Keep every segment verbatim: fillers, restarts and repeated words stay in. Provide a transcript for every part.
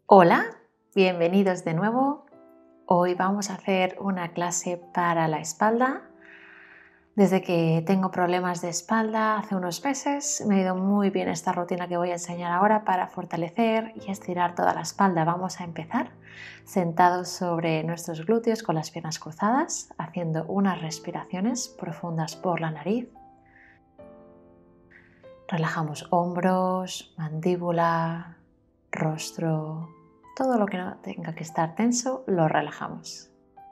Hola, bienvenidos de nuevo. Hoy vamos a hacer una clase para la espalda. Desde que tengo problemas de espalda hace unos meses, me ha ido muy bien esta rutina que voy a enseñar ahora para fortalecer y estirar toda la espalda. Vamos a empezar sentados sobre nuestros glúteos con las piernas cruzadas, haciendo unas respiraciones profundas por la nariz. Relajamos hombros, mandíbula, rostro. Todo lo que no tenga que estar tenso, lo relajamos.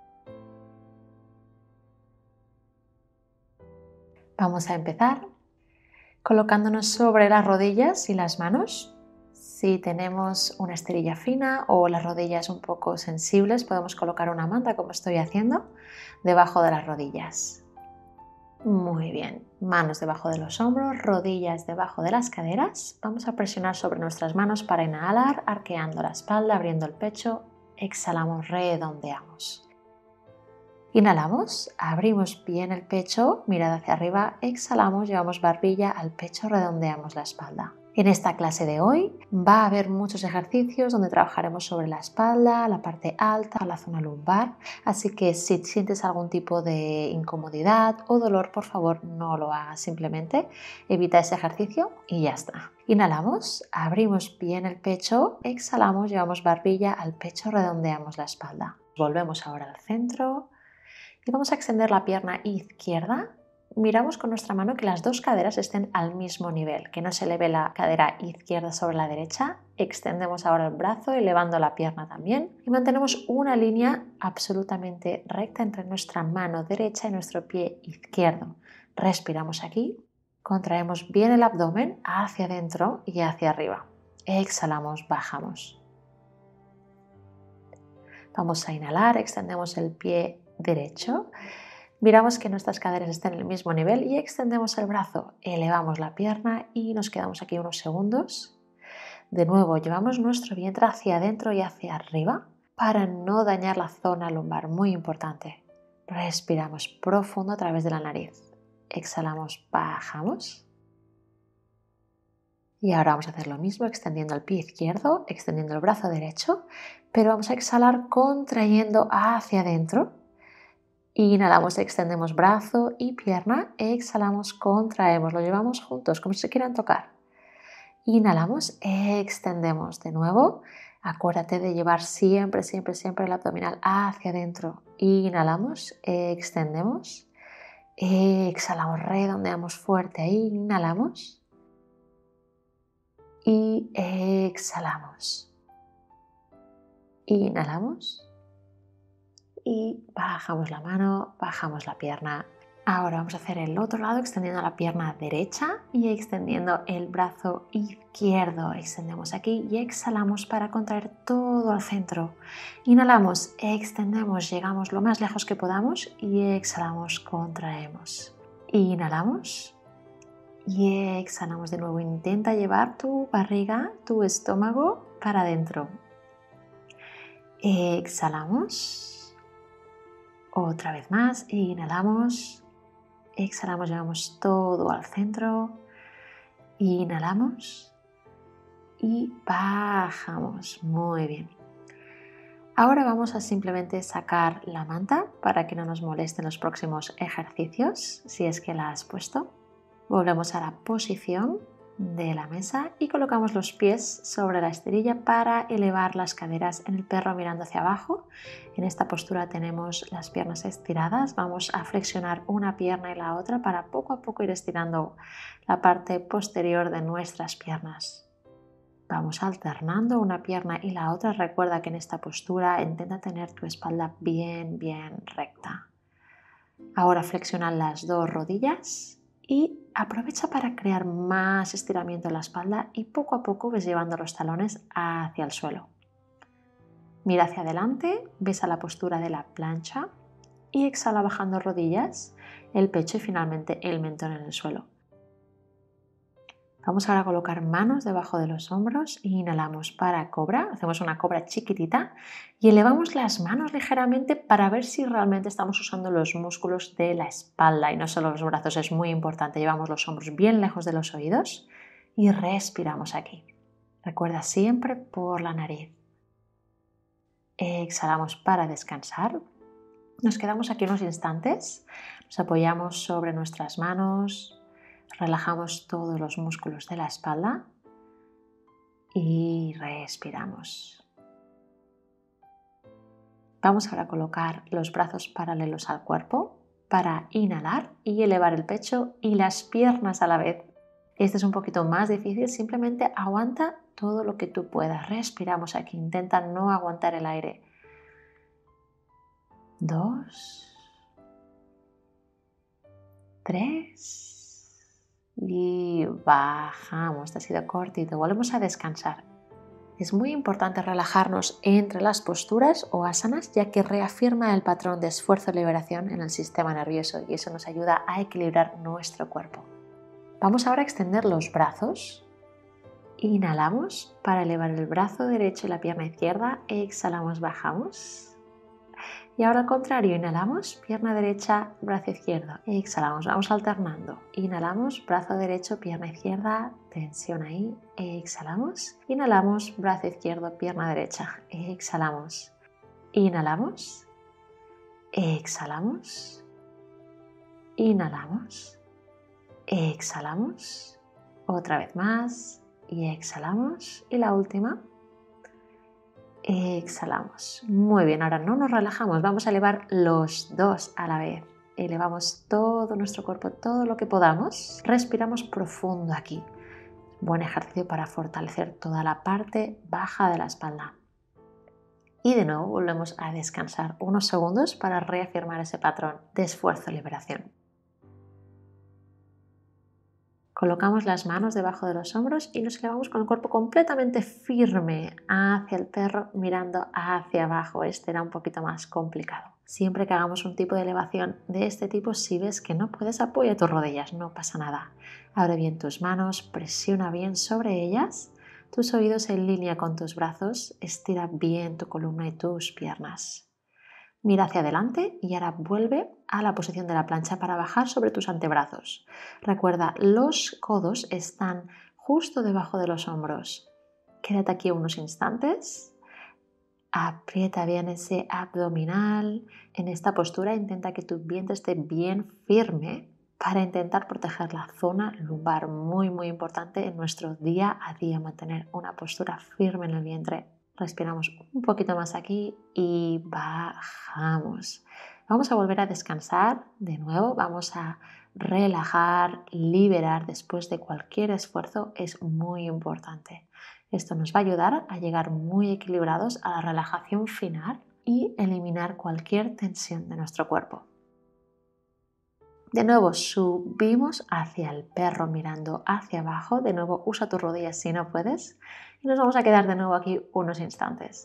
Vamos a empezar colocándonos sobre las rodillas y las manos. Si tenemos una esterilla fina o las rodillas un poco sensibles, podemos colocar una manta, como estoy haciendo, debajo de las rodillas. Muy bien, manos debajo de los hombros, rodillas debajo de las caderas. Vamos a presionar sobre nuestras manos para inhalar, arqueando la espalda, abriendo el pecho. Exhalamos, redondeamos. Inhalamos, abrimos bien el pecho, mirada hacia arriba, exhalamos, llevamos barbilla al pecho, redondeamos la espalda. En esta clase de hoy va a haber muchos ejercicios donde trabajaremos sobre la espalda, la parte alta, la zona lumbar, así que si sientes algún tipo de incomodidad o dolor, por favor no lo hagas, simplemente evita ese ejercicio y ya está. Inhalamos, abrimos bien el pecho, exhalamos, llevamos barbilla al pecho, redondeamos la espalda. Volvemos ahora al centro y vamos a extender la pierna izquierda. Miramos con nuestra mano que las dos caderas estén al mismo nivel, que no se eleve la cadera izquierda sobre la derecha. Extendemos ahora el brazo, elevando la pierna también y mantenemos una línea absolutamente recta entre nuestra mano derecha y nuestro pie izquierdo. Respiramos aquí, contraemos bien el abdomen hacia adentro y hacia arriba. Exhalamos, bajamos. Vamos a inhalar, extendemos el pie derecho. Miramos que nuestras caderas estén en el mismo nivel y extendemos el brazo, elevamos la pierna y nos quedamos aquí unos segundos. De nuevo, llevamos nuestro vientre hacia adentro y hacia arriba para no dañar la zona lumbar, muy importante. Respiramos profundo a través de la nariz. Exhalamos, bajamos. Y ahora vamos a hacer lo mismo, extendiendo el pie izquierdo, extendiendo el brazo derecho, pero vamos a exhalar contrayendo hacia adentro. Inhalamos, extendemos brazo y pierna, exhalamos, contraemos, lo llevamos juntos como si se quieran tocar. Inhalamos, extendemos de nuevo, acuérdate de llevar siempre, siempre, siempre el abdominal hacia adentro. Inhalamos, extendemos, exhalamos, redondeamos fuerte, ahí inhalamos y exhalamos. Inhalamos. Y bajamos la mano, bajamos la pierna. Ahora vamos a hacer el otro lado extendiendo la pierna derecha y extendiendo el brazo izquierdo. Extendemos aquí y exhalamos para contraer todo al centro. Inhalamos, extendemos, llegamos lo más lejos que podamos y exhalamos, contraemos. Inhalamos y exhalamos de nuevo. Intenta llevar tu barriga, tu estómago para adentro. Exhalamos. Otra vez más, inhalamos, exhalamos, llevamos todo al centro, inhalamos y bajamos. Muy bien. Ahora vamos a simplemente sacar la manta para que no nos molesten los próximos ejercicios, si es que la has puesto. Volvemos a la posición de la mesa y colocamos los pies sobre la esterilla para elevar las caderas en el perro mirando hacia abajo. En esta postura tenemos las piernas estiradas. Vamos a flexionar una pierna y la otra para poco a poco ir estirando la parte posterior de nuestras piernas. Vamos alternando una pierna y la otra. Recuerda que en esta postura intenta tener tu espalda bien, bien recta. Ahora flexiona las dos rodillas y aprovecha para crear más estiramiento en la espalda y poco a poco ves llevando los talones hacia el suelo. Mira hacia adelante, ves a la postura de la plancha y exhala bajando rodillas, el pecho y finalmente el mentón en el suelo. Vamos ahora a colocar manos debajo de los hombros e inhalamos para cobra, hacemos una cobra chiquitita y elevamos las manos ligeramente para ver si realmente estamos usando los músculos de la espalda y no solo los brazos, es muy importante. Llevamos los hombros bien lejos de los oídos y respiramos aquí. Recuerda siempre por la nariz. exhalamos para descansar. Nos quedamos aquí unos instantes, nos apoyamos sobre nuestras manos, relajamos todos los músculos de la espalda y respiramos. Vamos ahora a colocar los brazos paralelos al cuerpo para inhalar y elevar el pecho y las piernas a la vez. Este es un poquito más difícil, simplemente aguanta todo lo que tú puedas. Respiramos aquí, intenta no aguantar el aire. Dos, tres y bajamos. Este ha sido cortito. Volvemos a descansar. Es muy importante relajarnos entre las posturas o asanas, ya que reafirma el patrón de esfuerzo-liberación en el sistema nervioso y eso nos ayuda a equilibrar nuestro cuerpo. Vamos ahora a extender los brazos. Inhalamos para elevar el brazo derecho y la pierna izquierda. Exhalamos, bajamos. Y ahora al contrario, inhalamos, pierna derecha, brazo izquierdo. Exhalamos, vamos alternando. Inhalamos, brazo derecho, pierna izquierda, tensión ahí. Exhalamos. Inhalamos, brazo izquierdo, pierna derecha. Exhalamos. Inhalamos. Exhalamos. Inhalamos. Exhalamos. Otra vez más. Y exhalamos. Y la última. Exhalamos. Muy bien, ahora no nos relajamos, vamos a elevar los dos a la vez. Elevamos todo nuestro cuerpo, todo lo que podamos. Respiramos profundo aquí. Buen ejercicio para fortalecer toda la parte baja de la espalda. Y de nuevo volvemos a descansar unos segundos para reafirmar ese patrón de esfuerzo-liberación. Colocamos las manos debajo de los hombros y nos elevamos con el cuerpo completamente firme hacia el perro mirando hacia abajo. Este era un poquito más complicado. Siempre que hagamos un tipo de elevación de este tipo, si ves que no puedes, apoya tus rodillas, no pasa nada. Abre bien tus manos, presiona bien sobre ellas, tus oídos en línea con tus brazos, estira bien tu columna y tus piernas. Mira hacia adelante y ahora vuelve a la posición de la plancha para bajar sobre tus antebrazos. Recuerda, los codos están justo debajo de los hombros. Quédate aquí unos instantes. Aprieta bien ese abdominal. En esta postura intenta que tu vientre esté bien firme para intentar proteger la zona lumbar. Muy, muy importante en nuestro día a día mantener una postura firme en el vientre. Respiramos un poquito más aquí y bajamos. Vamos a volver a descansar de nuevo. Vamos a relajar, liberar después de cualquier esfuerzo. Es muy importante. Esto nos va a ayudar a llegar muy equilibrados a la relajación final y eliminar cualquier tensión de nuestro cuerpo. De nuevo subimos hacia el perro mirando hacia abajo. De nuevo usa tus rodillas si no puedes. Y nos vamos a quedar de nuevo aquí unos instantes.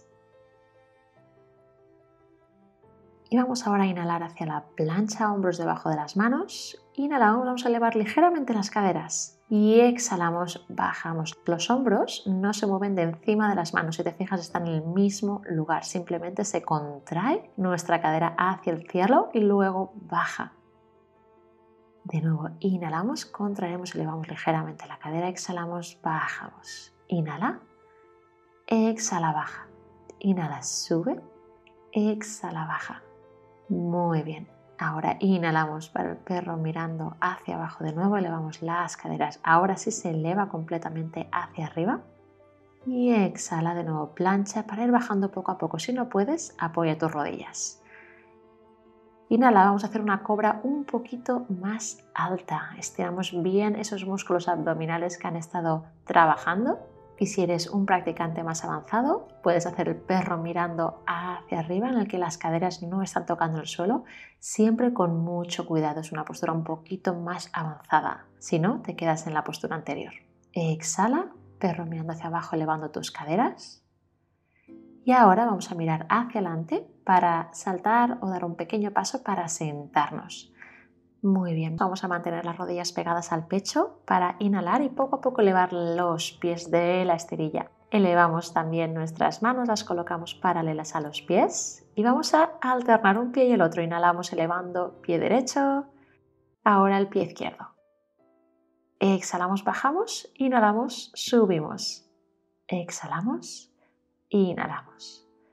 Y vamos ahora a inhalar hacia la plancha, hombros debajo de las manos. Inhalamos, vamos a elevar ligeramente las caderas. Y exhalamos, bajamos. Los hombros no se mueven de encima de las manos. Si te fijas, están en el mismo lugar. Simplemente se contrae nuestra cadera hacia el cielo y luego baja. De nuevo, inhalamos, contraemos, elevamos ligeramente la cadera, exhalamos, bajamos. Inhala, exhala, baja. Inhala, sube, exhala, baja. Muy bien. Ahora inhalamos para el perro mirando hacia abajo de nuevo, elevamos las caderas. Ahora sí se eleva completamente hacia arriba. Y exhala de nuevo, plancha para ir bajando poco a poco. Si no puedes, apoya tus rodillas. Inhala, vamos a hacer una cobra un poquito más alta. Estiramos bien esos músculos abdominales que han estado trabajando. Y si eres un practicante más avanzado, puedes hacer el perro mirando hacia arriba, en el que las caderas no están tocando el suelo, siempre con mucho cuidado. Es una postura un poquito más avanzada. Si no, te quedas en la postura anterior. Exhala, perro mirando hacia abajo, elevando tus caderas. Y ahora vamos a mirar hacia adelante para saltar o dar un pequeño paso para sentarnos. Muy bien, vamos a mantener las rodillas pegadas al pecho para inhalar y poco a poco elevar los pies de la esterilla. Elevamos también nuestras manos, las colocamos paralelas a los pies y vamos a alternar un pie y el otro. Inhalamos elevando pie derecho, ahora el pie izquierdo. Exhalamos, bajamos, inhalamos, subimos. Exhalamos. Inhalamos.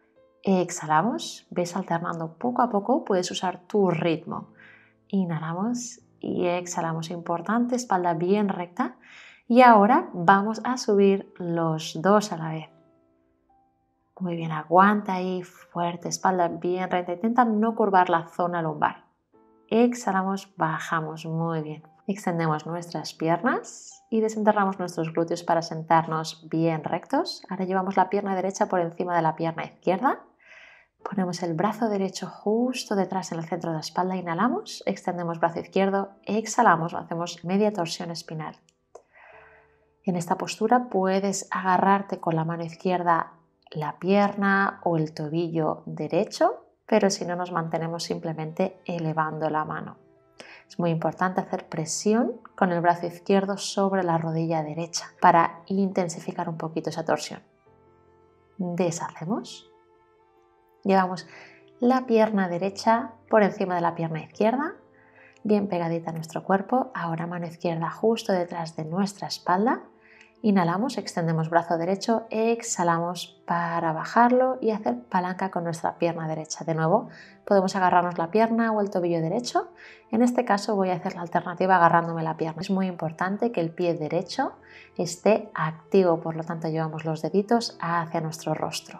Exhalamos, ves alternando poco a poco, puedes usar tu ritmo. Inhalamos y exhalamos, importante, espalda bien recta. Y ahora vamos a subir los dos a la vez. Muy bien, aguanta ahí, fuerte, espalda bien recta. Intenta no curvar la zona lumbar. Exhalamos, bajamos, muy bien. Extendemos nuestras piernas y desenterramos nuestros glúteos para sentarnos bien rectos. Ahora llevamos la pierna derecha por encima de la pierna izquierda. Ponemos el brazo derecho justo detrás en el centro de la espalda. Inhalamos, extendemos brazo izquierdo, exhalamos, hacemos media torsión espinal. En esta postura puedes agarrarte con la mano izquierda la pierna o el tobillo derecho, pero si no nos mantenemos simplemente elevando la mano. Es muy importante hacer presión con el brazo izquierdo sobre la rodilla derecha para intensificar un poquito esa torsión. Deshacemos. Llevamos la pierna derecha por encima de la pierna izquierda, bien pegadita a nuestro cuerpo. Ahora mano izquierda justo detrás de nuestra espalda. Inhalamos, extendemos brazo derecho, exhalamos para bajarlo y hacer palanca con nuestra pierna derecha. De nuevo, podemos agarrarnos la pierna o el tobillo derecho. En este caso voy a hacer la alternativa agarrándome la pierna. Es muy importante que el pie derecho esté activo, por lo tanto llevamos los deditos hacia nuestro rostro.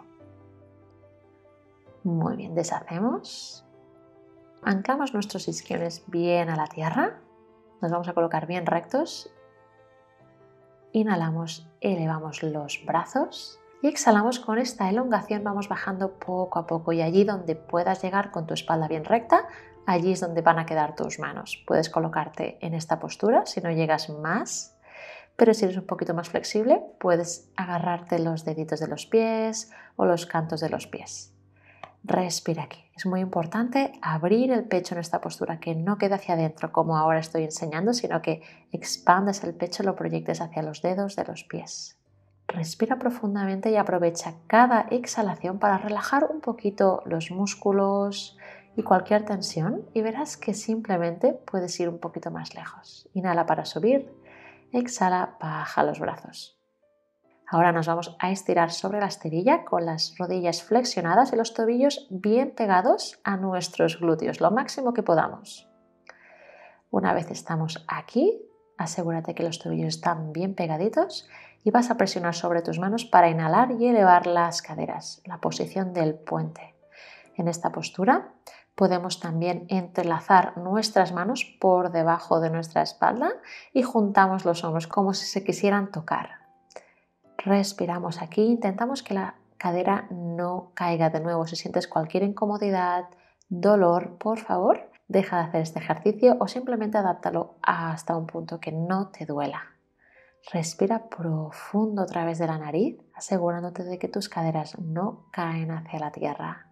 Muy bien, deshacemos. Anclamos nuestros isquiones bien a la tierra. Nos vamos a colocar bien rectos. Inhalamos, elevamos los brazos y exhalamos. Con esta elongación vamos bajando poco a poco y allí donde puedas llegar con tu espalda bien recta, allí es donde van a quedar tus manos. Puedes colocarte en esta postura si no llegas más, pero si eres un poquito más flexible puedes agarrarte los deditos de los pies o los cantos de los pies. Respira aquí. Es muy importante abrir el pecho en esta postura, que no quede hacia adentro como ahora estoy enseñando, sino que expandas el pecho y lo proyectes hacia los dedos de los pies. Respira profundamente y aprovecha cada exhalación para relajar un poquito los músculos y cualquier tensión y verás que simplemente puedes ir un poquito más lejos. Inhala para subir, exhala, baja los brazos. Ahora nos vamos a estirar sobre la esterilla con las rodillas flexionadas y los tobillos bien pegados a nuestros glúteos, lo máximo que podamos. Una vez estamos aquí, asegúrate que los tobillos están bien pegaditos y vas a presionar sobre tus manos para inhalar y elevar las caderas, la posición del puente. En esta postura podemos también entrelazar nuestras manos por debajo de nuestra espalda y juntamos los hombros como si se quisieran tocar. Respiramos aquí, intentamos que la cadera no caiga de nuevo. Si sientes cualquier incomodidad, dolor, por favor, deja de hacer este ejercicio o simplemente adáptalo hasta un punto que no te duela. Respira profundo a través de la nariz, asegurándote de que tus caderas no caen hacia la tierra.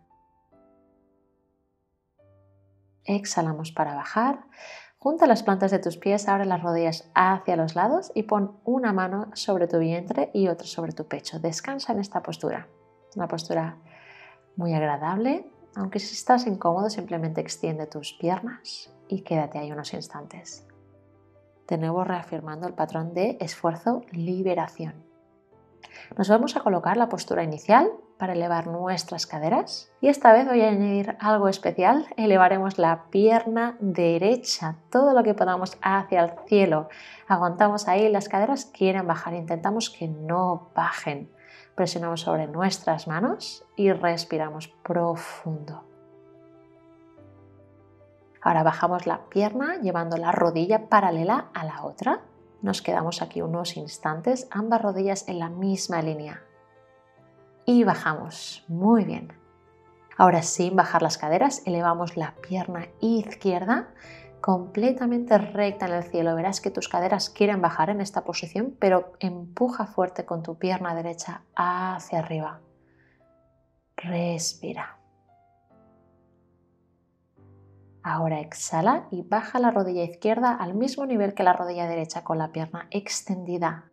Exhalamos para bajar. Junta las plantas de tus pies, abre las rodillas hacia los lados y pon una mano sobre tu vientre y otra sobre tu pecho. Descansa en esta postura. Una postura muy agradable, aunque si estás incómodo simplemente extiende tus piernas y quédate ahí unos instantes. De nuevo reafirmando el patrón de esfuerzo-liberación. Nos vamos a colocar la postura inicial para elevar nuestras caderas y esta vez voy a añadir algo especial. Elevaremos la pierna derecha, todo lo que podamos hacia el cielo. Aguantamos ahí, las caderas quieren bajar, intentamos que no bajen. Presionamos sobre nuestras manos y respiramos profundo. Ahora bajamos la pierna llevando la rodilla paralela a la otra. Nos quedamos aquí unos instantes, ambas rodillas en la misma línea. Y bajamos. Muy bien. Ahora sin bajar las caderas, elevamos la pierna izquierda completamente recta en el cielo. Verás que tus caderas quieren bajar en esta posición, pero empuja fuerte con tu pierna derecha hacia arriba. Respira. Ahora exhala y baja la rodilla izquierda al mismo nivel que la rodilla derecha con la pierna extendida.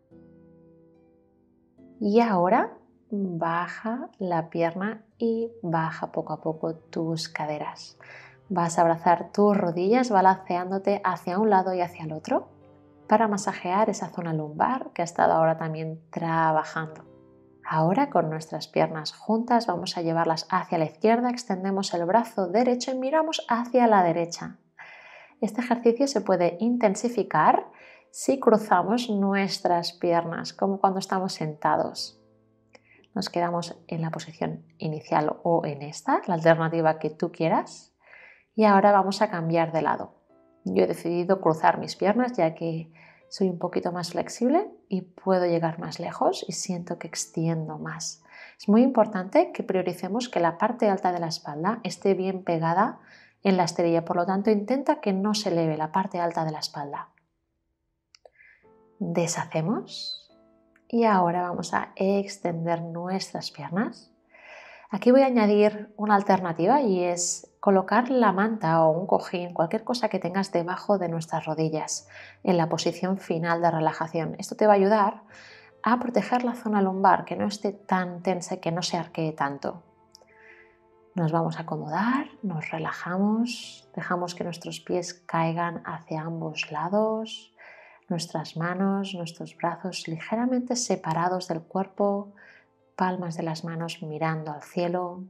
Y ahora baja la pierna y baja poco a poco tus caderas. Vas a abrazar tus rodillas balanceándote hacia un lado y hacia el otro para masajear esa zona lumbar que ha estado ahora también trabajando. Ahora con nuestras piernas juntas vamos a llevarlas hacia la izquierda, extendemos el brazo derecho y miramos hacia la derecha. Este ejercicio se puede intensificar si cruzamos nuestras piernas, como cuando estamos sentados. Nos quedamos en la posición inicial o en esta, la alternativa que tú quieras, y ahora vamos a cambiar de lado. Yo he decidido cruzar mis piernas ya que soy un poquito más flexible y puedo llegar más lejos y siento que extiendo más. Es muy importante que prioricemos que la parte alta de la espalda esté bien pegada en la esterilla, por lo tanto intenta que no se eleve la parte alta de la espalda. Deshacemos y ahora vamos a extender nuestras piernas. Aquí voy a añadir una alternativa y es colocar la manta o un cojín, cualquier cosa que tengas debajo de nuestras rodillas en la posición final de relajación. Esto te va a ayudar a proteger la zona lumbar, que no esté tan tensa, que no se arquee tanto. Nos vamos a acomodar, nos relajamos, dejamos que nuestros pies caigan hacia ambos lados, nuestras manos, nuestros brazos ligeramente separados del cuerpo, palmas de las manos mirando al cielo.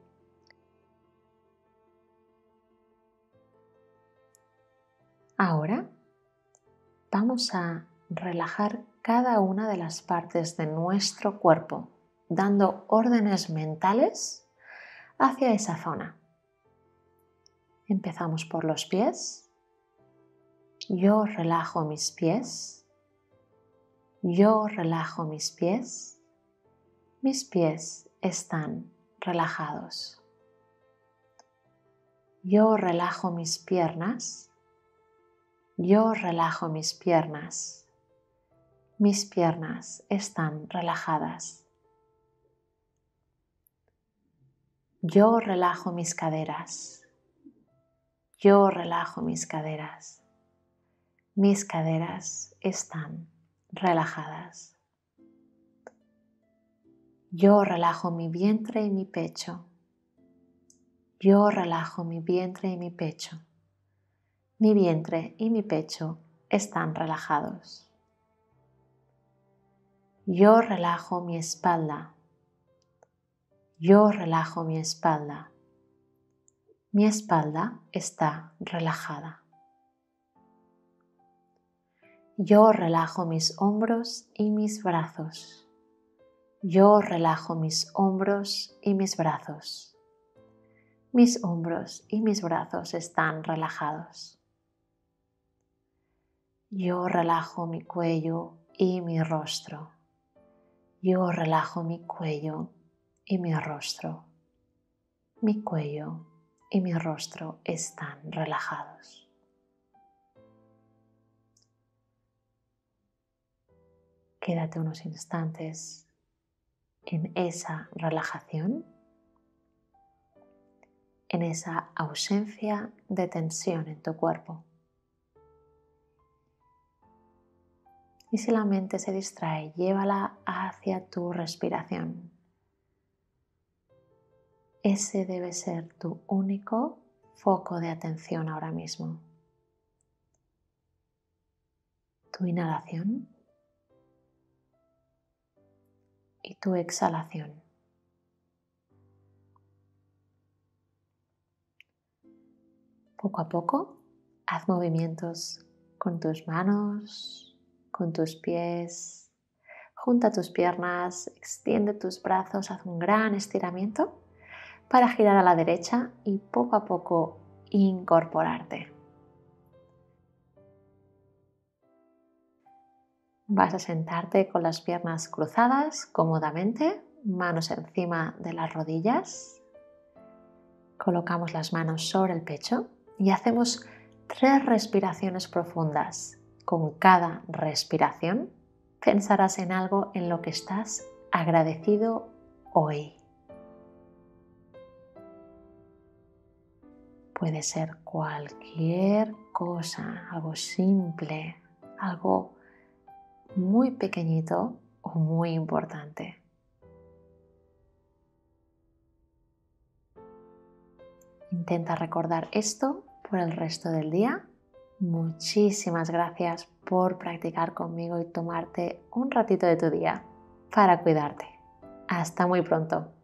Ahora vamos a relajar cada una de las partes de nuestro cuerpo, dando órdenes mentales hacia esa zona. Empezamos por los pies. Yo relajo mis pies. Yo relajo mis pies. Mis pies están relajados. Yo relajo mis piernas. Yo relajo mis piernas. Mis piernas están relajadas. Yo relajo mis caderas. Yo relajo mis caderas. Mis caderas están relajadas. Yo relajo mi vientre y mi pecho. Yo relajo mi vientre y mi pecho. Mi vientre y mi pecho están relajados. Yo relajo mi espalda. Yo relajo mi espalda. Mi espalda está relajada. Yo relajo mis hombros y mis brazos. Yo relajo mis hombros y mis brazos. Mis hombros y mis brazos están relajados. Yo relajo mi cuello y mi rostro. Yo relajo mi cuello y mi rostro. Mi cuello y mi rostro están relajados. Quédate unos instantes en esa relajación, en esa ausencia de tensión en tu cuerpo. Y si la mente se distrae, llévala hacia tu respiración. Ese debe ser tu único foco de atención ahora mismo. Tu inhalación y tu exhalación. Poco a poco, haz movimientos con tus manos, con tus pies. Junta tus piernas, extiende tus brazos, haz un gran estiramiento para girar a la derecha y poco a poco incorporarte. Vas a sentarte con las piernas cruzadas cómodamente, manos encima de las rodillas. Colocamos las manos sobre el pecho y hacemos tres respiraciones profundas. Con cada respiración pensarás en algo en lo que estás agradecido hoy. Puede ser cualquier cosa, algo simple, algo muy pequeñito o muy importante. Intenta recordar esto por el resto del día. Muchísimas gracias por practicar conmigo y tomarte un ratito de tu día para cuidarte. Hasta muy pronto.